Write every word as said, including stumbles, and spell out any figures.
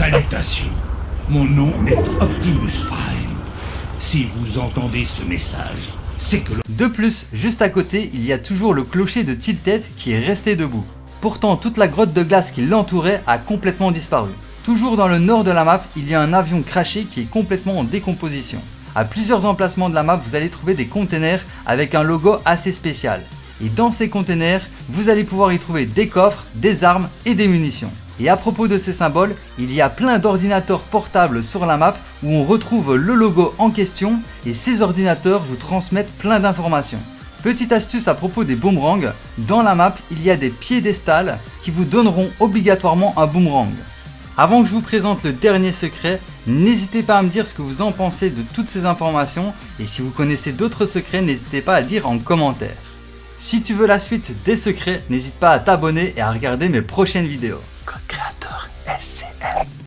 Salutations, mon nom est Optimus Prime. Si vous entendez ce message, c'est que le... De plus, juste à côté, il y a toujours le clocher de Tilted qui est resté debout. Pourtant, toute la grotte de glace qui l'entourait a complètement disparu. Toujours dans le nord de la map, il y a un avion craché qui est complètement en décomposition. À plusieurs emplacements de la map, vous allez trouver des containers avec un logo assez spécial. Et dans ces containers, vous allez pouvoir y trouver des coffres, des armes et des munitions. Et à propos de ces symboles, il y a plein d'ordinateurs portables sur la map où on retrouve le logo en question et ces ordinateurs vous transmettent plein d'informations. Petite astuce à propos des boomerangs, dans la map, il y a des piédestals qui vous donneront obligatoirement un boomerang. Avant que je vous présente le dernier secret, n'hésitez pas à me dire ce que vous en pensez de toutes ces informations et si vous connaissez d'autres secrets, n'hésitez pas à le dire en commentaire. Si tu veux la suite des secrets, n'hésite pas à t'abonner et à regarder mes prochaines vidéos. Code créateur S C M.